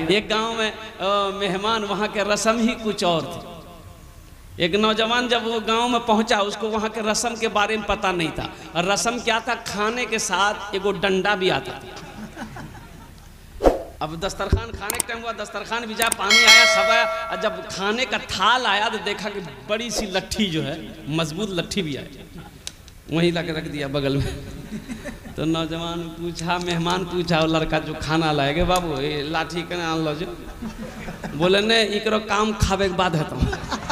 एक गांव में मेहमान, वहाँ के रस्म ही कुछ और थे। एक नौजवान जब वो गांव में पहुंचा, उसको वहाँ के रस्म के बारे में पता नहीं था। और रस्म क्या था, खाने के साथ एगो डंडा भी आता था। अब दस्तरखान खाने का टाइम हुआ, दस्तरखान भी जा, पानी आया, सब आया। और जब खाने का थाल आया तो देखा कि बड़ी सी लट्ठी जो है, मजबूत लट्ठी भी आई, वहीं ला के रख दिया बगल में। तो नौजवान पूछा, मेहमान पूछा वो लड़का जो खाना लाएगा, बाबू ये लाठी के आन लो जो। बोले ने इकरो काम खावे के बाद है तो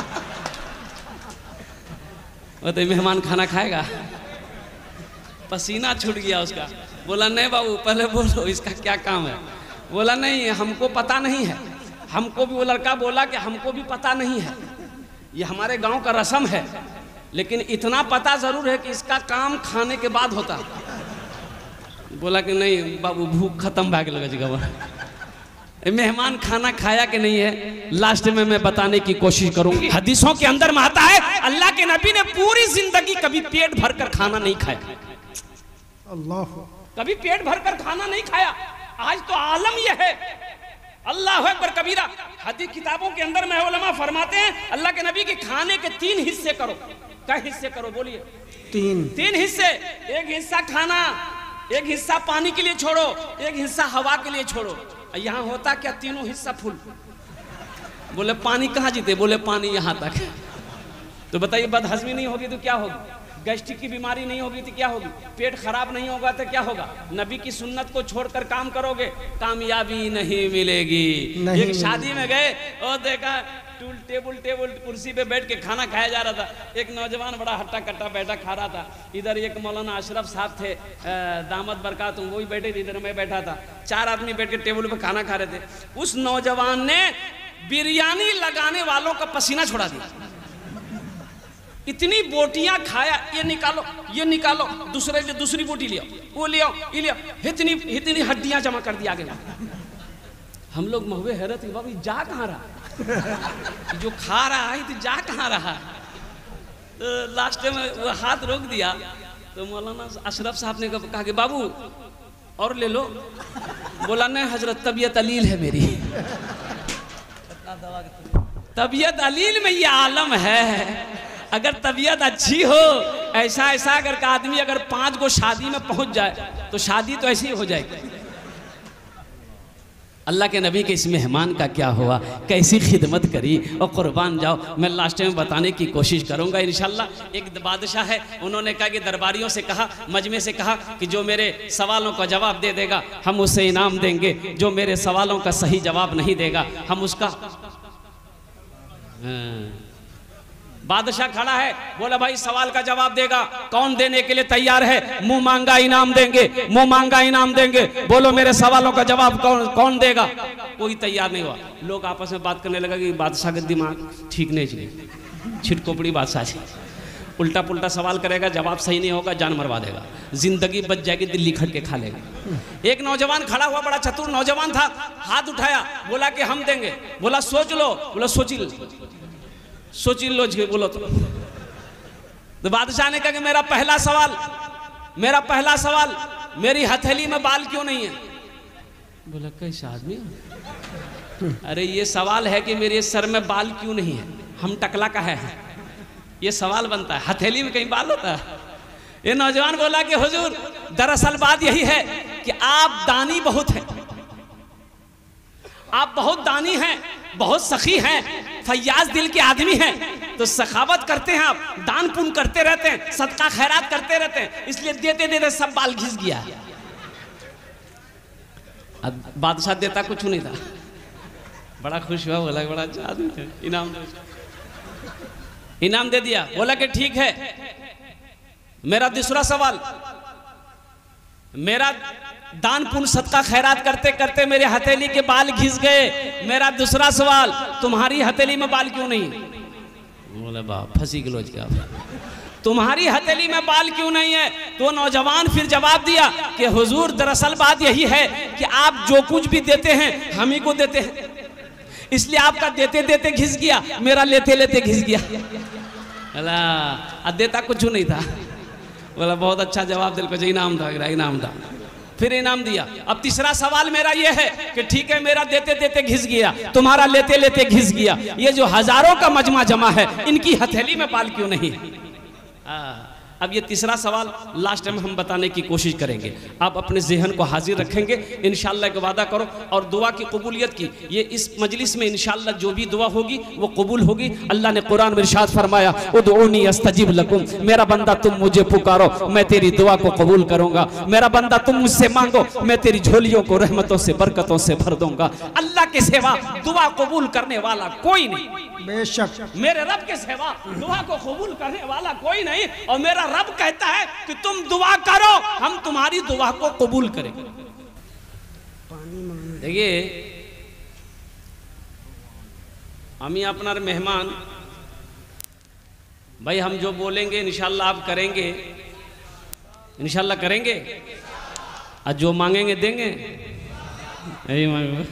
तो मेहमान खाना खाएगा। पसीना छूट गया उसका। बोला नहीं बाबू पहले बोलो इसका क्या काम है। बोला नहीं हमको पता नहीं है। हमको भी वो लड़का बोला कि हमको भी पता नहीं है, ये हमारे गांव का रस्म है, लेकिन इतना पता जरूर है कि इसका काम खाने के बाद होता। बोला कि नहीं बाबू भूख खत्म भाग लगा जगह। मेहमान खाना खाया कि नहीं है, लास्ट में मैं बताने की कोशिश करूंगी। हदीसों के अंदर में आता है अल्लाह के नबी ने पूरी जिंदगी कभी पेट भरकर खाना नहीं खाया। अल्लाह, कभी पेट भरकर खाना नहीं खाया। आज तो आलम यह है, अल्लाह अकबर कबीरा। हदीस किताबों के अंदर में उलमा फरमाते हैं अल्लाह के नबी के खाने के 3 हिस्से करो। क्या हिस्से करो बोलिए? 3 हिस्से। एक हिस्सा खाना, एक हिस्सा पानी के लिए छोड़ो, एक हिस्सा हवा के लिए छोड़ो। यहाँ होता क्या, तीनों हिस्सा फुल। बोले पानी कहाँ जीते? बोले पानी यहाँ तक। तो बताइए बदहजमी नहीं होगी तो क्या होगी? गैस्ट्रिक की बीमारी नहीं होगी तो क्या होगी? पेट खराब नहीं होगा तो क्या होगा? नबी की सुन्नत को छोड़कर काम करोगे, कामयाबी नहीं मिलेगी। एक शादी में गए और देखा टेबल कुर्सी पे बैठ के खाना खाया जा रहा था। एक नौजवान बड़ा हट्टा कट्टा बैठा खा रहा था। इधर एक मौलाना अशरफ साहब थे, दामद बरकत, वो भी बैठे थे, इधर मैं बैठा था। 4 आदमी बैठ के टेबल पे खाना खा रहे थे। उस नौजवान ने बिरयानी लगाने वालों का पसीना छोड़ा दिया। इतनी बोटियां खाया, ये निकालो ये निकालो, दूसरी बोटी लियो, वो लियो ये लियो, इतनी हड्डियां जमा कर दिया गया। हम लोग महुए हैरत हुए, बाबू जा कहाँ रहा? जो खा रहा है तो जा कहाँ रहा? तो लास्ट में वो हाथ रोक दिया। तो मौलाना अशरफ साहब ने कहा कि बाबू और ले लो। बोला नहीं हजरत तबीयत अलील है मेरी। तबीयत अलील में ये आलम है। अगर तबीयत अच्छी हो, ऐसा अगर का आदमी अगर 5 गो शादी में पहुंच जाए तो शादी तो ऐसी हो जाएगी। अल्लाह के नबी के इस मेहमान का क्या हुआ, कैसी खिदमत करी, और कुर्बान जाओ। मैं लास्ट में बताने की कोशिश करूंगा इंशाल्लाह। एक बादशाह है, उन्होंने कहा कि दरबारियों से कहा, मजमे से कहा कि जो मेरे सवालों का जवाब दे देगा हम उसे इनाम देंगे, जो मेरे सवालों का सही जवाब नहीं देगा हम उसका। बादशाह खड़ा है, बोला भाई सवाल का जवाब देगा, कौन देने के लिए तैयार है? मुंह मांगा इनाम देंगे, मुंह मांगा इनाम देंगे। बोलो मेरे सवालों का जवाब कौन देगा? कोई तैयार नहीं हुआ। लोग आपस में बात करने लगा कि बादशाह का दिमाग ठीक नहीं चले, छिटकोपड़ी बादशाह जी, उल्टा पुल्टा सवाल करेगा, जवाब सही नहीं होगा, जान मरवा देगा, जिंदगी बच जाएगी, दिल्ली खट के खा लेगा। एक नौजवान खड़ा हुआ, बड़ा चतुर नौजवान था, हाथ उठाया, बोला कि हम देंगे। बोला सोच लो। बोला सोच लो जी, बोलो तो बादशाह ने कहा कि मेरा पहला सवाल, मेरी हथेली में बाल क्यों नहीं है? बोला कैसा आदमी? अरे ये सवाल है कि मेरे सर में बाल क्यों नहीं है, हम टकला का है, ये सवाल बनता है। हथेली में कहीं बाल होता है? ये नौजवान बोला कि हुजूर दरअसल बात यही है कि आप दानी बहुत हैं, आप बहुत दानी हैं, बहुत सखी हैं, फैयाज दिल के आदमी हैं, तो सखावत करते हैं, आप दान पुण्य करते रहते हैं, सदका खैरात करते रहते हैं, इसलिए देते देते सब बाल घिस गया। अब बादशाह देता कुछ नहीं था, बड़ा खुश हुआ, बोला बड़ा अच्छा आदमी है, इनाम दे दिया। बोला कि ठीक है, मेरा दूसरा सवाल, मेरा दान पुण्य सदका खैरात करते करते मेरे हथेली के बाल घिस गए, मेरा दूसरा सवाल, तुम्हारी हथेली में बाल क्यों नहीं? बोले बाप फंसी गिलोच क्या, तुम्हारी हथेली में बाल क्यों नहीं है? तो नौजवान फिर जवाब दिया कि हुजूर दरअसल बात यही है कि आप जो कुछ भी देते हैं हम ही को देते हैं, इसलिए आपका देते देते घिस गया, मेरा लेते लेते घिस गया। बोला देता कुछ नहीं था। बोला बहुत अच्छा जवाब दिल को, इनाम था, इनाम था। फिर इनाम दिया। अब तीसरा सवाल मेरा ये है कि ठीक है मेरा देते देते घिस गया, तुम्हारा लेते लेते घिस गया, ये जो हजारों का मजमा जमा है इनकी हथेली में बाल क्यों नहीं है? अब ये तीसरा सवाल लास्ट में हम बताने की कोशिश करेंगे। आप अपने ज़हन को हाजिर रखेंगे, इंशाअल्लाह एक वादा करो और दुआ की कबूलियत की। ये इस मजलिस में इंशाअल्लाह जो भी दुआ होगी वो कबूल होगी। अल्लाह ने कुरान में इरशाद फरमाया, उदऊनी अस्तजिब लकुम, मेरा बंदा तुम मुझे पुकारो मैं तेरी दुआ को कबूल करूंगा। मेरा बंदा तुम मुझसे मांगो मैं तेरी झोलियों को रहमतों से बरकतों से भर दूंगा। अल्लाह के सिवा दुआ कबूल करने वाला कोई नहीं, बेशक मेरे रब के सिवा दुआ को कबूल करने वाला कोई नहीं। और मेरा रब कहता है कि तुम दुआ करो हम तुम्हारी दुआ को कबूल करेंगे। देखिए हम अपना मेहमान भाई, हम जो बोलेंगे इंशाल्लाह आप करेंगे, इंशाल्लाह करेंगे, और जो मांगेंगे देंगे। यही मांगो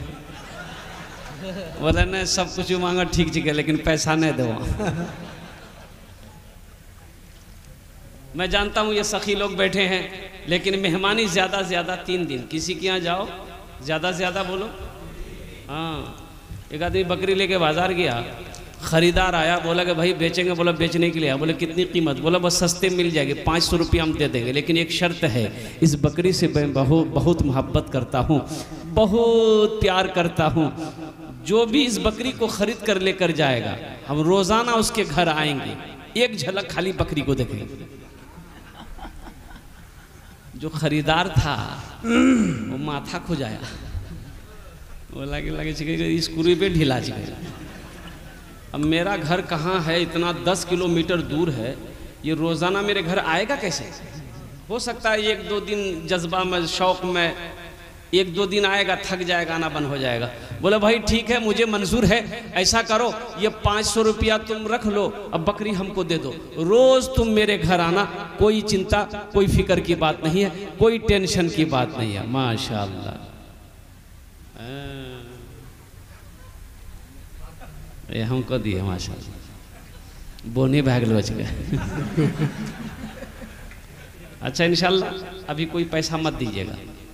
बोले न सब कुछ मांगा ठीक है लेकिन पैसा नहीं दो। मैं जानता हूँ ये सखी लोग बैठे हैं, लेकिन मेहमानी ज़्यादा से ज़्यादा 3 दिन। किसी के यहाँ जाओ ज़्यादा से ज़्यादा बोलो। हाँ, एक आदमी बकरी लेके बाज़ार गया, ख़रीदार आया, बोला कि भाई बेचेंगे, बोला बेचने के लिए। बोले कितनी कीमत? बोला बस सस्ते मिल जाएगी, 500 रुपये हम दे देंगे, लेकिन एक शर्त है, इस बकरी से मैं बहुत मोहब्बत करता हूँ, बहुत प्यार करता हूँ। जो भी इस बकरी को ख़रीद कर लेकर जाएगा हम रोज़ाना उसके घर आएंगे, एक झलक खाली बकरी को देखेंगे। जो खरीदार था वो माथा खुजाया, बोला कि लगे स्क्रू पे ढीला चाहिए। अब मेरा घर कहाँ है, इतना 10 किलोमीटर दूर है, ये रोज़ाना मेरे घर आएगा कैसे? हो सकता है 1-2 दिन जज्बा में, शौक़ में 1-2 दिन आएगा, थक जाएगा, आना बंद हो जाएगा। बोले भाई ठीक है मुझे मंजूर है, ऐसा करो ये 500 रुपया तुम रख लो, अब बकरी हमको दे दो, रोज़ तुम मेरे घर आना, कोई चिंता कोई फिक्र की बात नहीं है, कोई टेंशन की बात नहीं है। माशाअल्लाह, ये हमको दिए माशाअल्लाह, बोनी भाग बच गए। अच्छा इंशाअल्लाह अभी कोई पैसा मत दीजिएगा,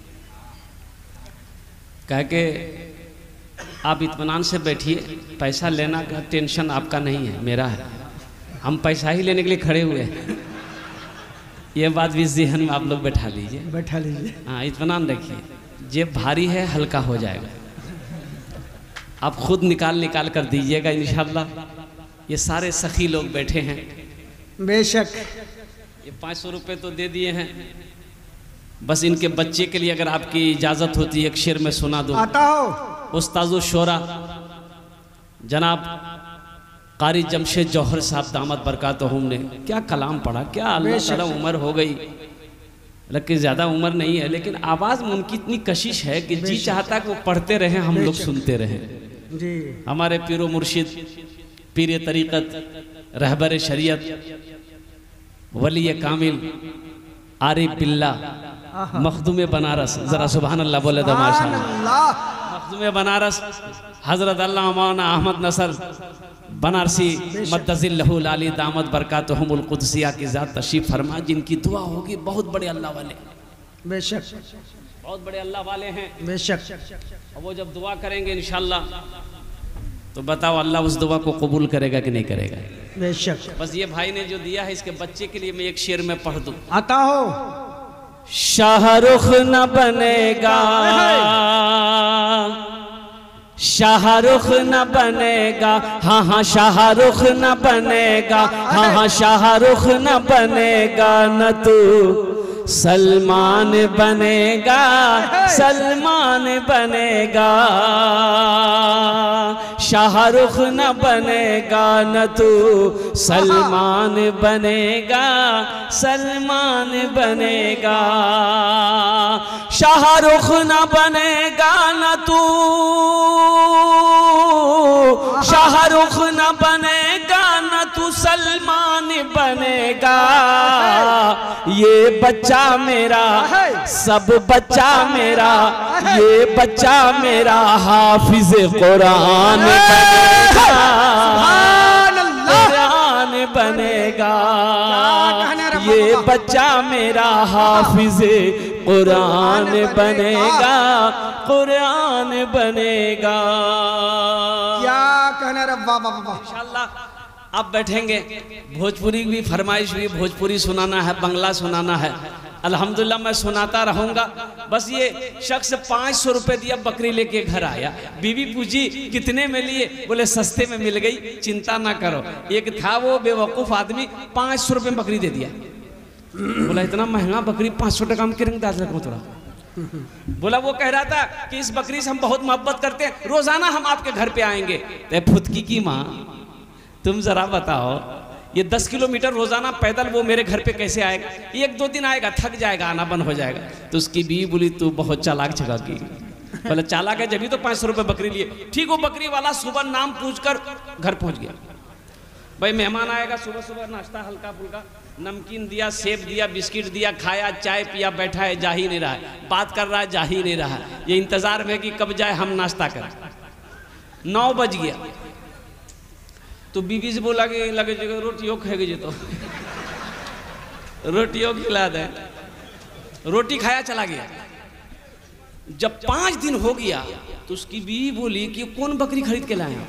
कह के आप इत्मीनान से बैठिए, पैसा लेना का टेंशन आपका नहीं है, मेरा है। हम पैसा ही लेने के लिए खड़े हुए हैं, ये बात भी ज़हन में आप लोग बैठा लीजिए, बैठा लीजिए। हाँ इत्मीनान रखिए, जेब भारी है हल्का हो जाएगा, आप खुद निकाल कर दीजिएगा इंशाअल्लाह। ये सारे सखी लोग बैठे हैं, बेशक ये 500 रुपये तो दे दिए हैं। बस इनके बच्चे के लिए अगर आपकी इजाज़त होती है एक शेर में सुना दूँ। आता हो। उस्ताज़ो शोरा जनाब कारी जमशेद जौहर साहब दामद बरकातहुम ने क्या कलाम पढ़ा, क्या अल्लाह ताला उम्र हो गई, लेकिन ज़्यादा उम्र नहीं है, लेकिन आवाज़ में उनकी इतनी कशिश है कि जी चाहता कि वो पढ़ते रहें, हम लोग सुनते रहें। जी हमारे पीरो मुर्शिद, पीर तरीक़त, रहबर शरीयत, वली कामिल, आरिफ बिल्ला, मखदूम बनारस, ज़रा सुभान अल्लाह बोले तो माशाअल्लाह। मखदूम बनारस हज़रत अल्लामा मौलाना अहमद नसर बनारसी मद्दज़िल्लहुल आली दामद बरकातहुमुल कुदसिया की ज़ात तशरीफ़ फरमा, जिनकी दुआ होगी। बहुत बड़े अल्लाह वाले, बेशक बहुत बड़े अल्लाह वाले हैं, बेशक। और वो जब दुआ करेंगे इंशाअल्लाह तो बताओ अल्लाह उस दुआ को कबूल करेगा कि नहीं करेगा? बेशक। बस ये भाई ने जो दिया है इसके बच्चे के लिए मैं एक शेर में पढ़ दूं। आता हो। शाहरुख न बनेगा, शाहरुख न बनेगा, हाँ हाँ शाहरुख न बनेगा, हाँ हाँ शाहरुख न बनेगा, न तू सलमान बनेगा, सलमान बनेगा। शाहरुख न बनेगा, न तू सलमान बनेगा, सलमान बनेगा। शाहरुख न बनेगा, न तू शाहरुख न बनेगा, न तू सलमान बनेगा। ये बच्चा मेरा, सब बच्चा मेरा, ये बच्चा मेरा हाफिज कुरान बनेगा, कुरान बनेगा। ये बच्चा मेरा हाफिज़े कुरान बनेगा, कुरान बनेगा। क्या कहना रे, वाह वाह वाह। इंशाअल्लाह आप बैठेंगे, भोजपुरी भी फरमाइश हुई, भोजपुरी सुनाना है, बंगला सुनाना है, अल्हम्दुलिल्लाह मैं सुनाता रहूँगा। बस ये शख्स 500 रुपये दिया, बकरी लेके घर आया, बीवी पूछी कितने में लिए, बोले सस्ते में मिल गई, चिंता ना करो। एक था वो बेवकूफ़ आदमी, 500 रुपये में बकरी दे दिया। बोला इतना महंगा बकरी 500 टका में किरंग दाद रखो थोड़ा। बोला वो कह रहा था कि इस बकरी से हम बहुत मोहब्बत करते हैं, रोजाना हम आपके घर पे आएंगे। तो फुदकी की माँ तुम जरा बताओ, ये 10 किलोमीटर रोजाना पैदल वो मेरे घर पे कैसे आएगा? 1-2 दिन आएगा, थक जाएगा, आना बंद हो जाएगा। तो उसकी बीवी बोली तू बहुत चालाक जगह की। बोले चालाक है, जब भी तो 500 रुपये बकरी लिए। ठीक वो बकरी वाला सुबह नाम पूछकर घर पहुंच गया। भाई मेहमान आएगा, सुबह सुबह नाश्ता हल्का फुल्का, नमकीन दिया, सेब दिया, बिस्किट दिया, खाया, चाय पिया, बैठा है, जा ही नहीं रहा है, बात कर रहा है, जा ही नहीं रहा है। ये इंतजार में कि कब जाए हम नाश्ता करें। 9 बज गया तो बीवी से बोला कि लगे जगह रोटियों खाएगी जी, तो रोटियों खिला दे। रोटी खाया, चला गया। जब 5 दिन हो गया तो उसकी बीवी बोली कि कौन बकरी खरीद के लाए,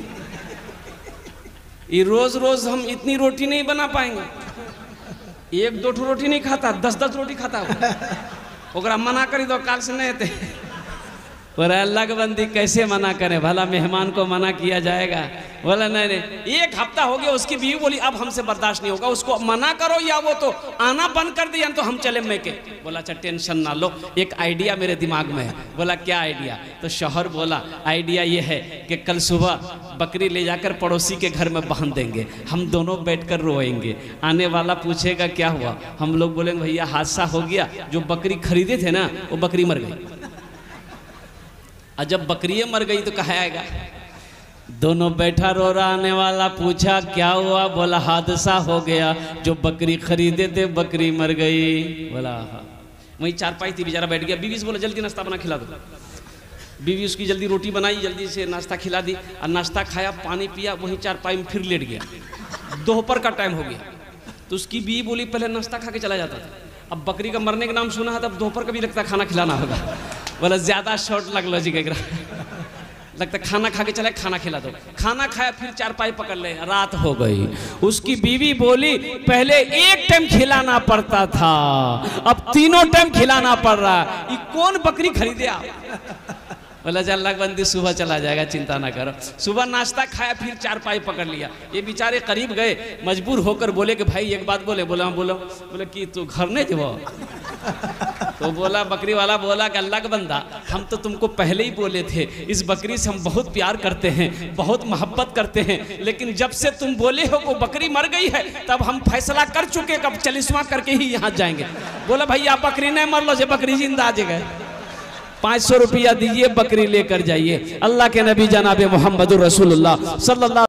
ये रोज रोज हम इतनी रोटी नहीं बना पाएंगे। 1-2 रोटी नहीं खाता, 10-10 रोटी खाता। ओकरा मना करी दो, काल से नहीं थे। पर अल्लाह के बंदी कैसे मना करें, भला मेहमान को मना किया जाएगा? बोला नहीं नहीं। 1 हफ्ता हो गया, उसकी बीवी बोली अब हमसे बर्दाश्त नहीं होगा, उसको मना करो या वो तो आना बंद कर दिया तो हम चले मैके। बोला अच्छा टेंशन ना लो, एक आइडिया मेरे दिमाग में है। बोला क्या आइडिया? तो शौहर बोला आइडिया ये है कि कल सुबह बकरी ले जाकर पड़ोसी के घर में बांध देंगे, हम दोनों बैठकर रोएंगे। आने वाला पूछेगा क्या हुआ, हम लोग बोलेंगे भैया हादसा हो गया, जो बकरी खरीदे थे ना वो बकरी मर गई। और जब बकरी मर गई तो कहा आएगा, दोनों बैठा रो रहा, आने वाला पूछा क्या हुआ, बोला हादसा हो गया, जो बकरी खरीदे थे बकरी मर गई। बोला हाँ। वहीं चारपाई थी, बेचारा बैठ गया। बीवी से बोला जल्दी नाश्ता बना खिला दो। बीवी उसकी जल्दी रोटी बनाई, जल्दी से नाश्ता खिला दी, और नाश्ता खाया, पानी पिया, वहीं चारपाई में फिर लेट गया। दोपहर का टाइम हो गया तो उसकी बीवी बोली पहले नाश्ता खा के चला जाता था, अब बकरी का मरने का नाम सुना है, तब दोपहर का भी लगता खाना खिलाना होगा। बोला ज्यादा शॉर्ट लगलो जी, लगता खाना खा के चले, खाना खिला दो। खाना खाया, फिर चारपाई पकड़ ले, रात हो गई। उसकी बीवी बोली पहले 1 टाइम खिलाना पड़ता था, अब 3 टाइम खिलाना पड़ रहा है, ये कौन बकरी खरीदे आप? बोला अल्लाह बंदी सुबह चला जाएगा, चिंता ना करो। सुबह नाश्ता खाया, फिर चारपाई पकड़ लिया। ये बेचारे करीब गए, मजबूर होकर बोले कि भाई एक बात बोले। बोला बोलो। बोले कि तू घर नहीं थे वो? तो बोला बकरी वाला बोला कि अल्लाह का बंदा हम तो तुमको पहले ही बोले थे, इस बकरी से हम बहुत प्यार करते हैं, बहुत मोहब्बत करते हैं, लेकिन जब से तुम बोले हो वो बकरी मर गई है, तब हम फैसला कर चुके, कब चलिस्मा करके ही यहाँ जाएंगे। बोला भैया बकरी नहीं मर लो, बकरी जिंदा आ जाएगा। 500 रुपया दीजिए, बकरी लेकर जाइए। अल्लाह के नबी जनाब मोहम्मद रसूलुल्लाह सल्लल्लाहु